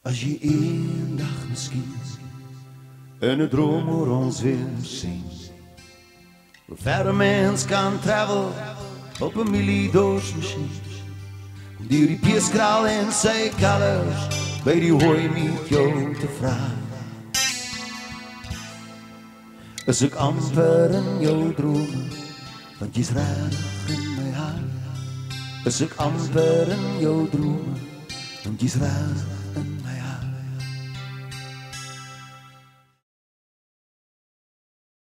As jy eendag miskien in 'n droom oor ons weer sien, hoe ver 'n mens kan travel op 'n mieliedoorsmasjien, deur die peeskraal en sy kalvers by die hooi met jou te vra. Is ek amper in jou drome, want jy's reg in my hart. Is ek amper in jou drome, want jy's reg in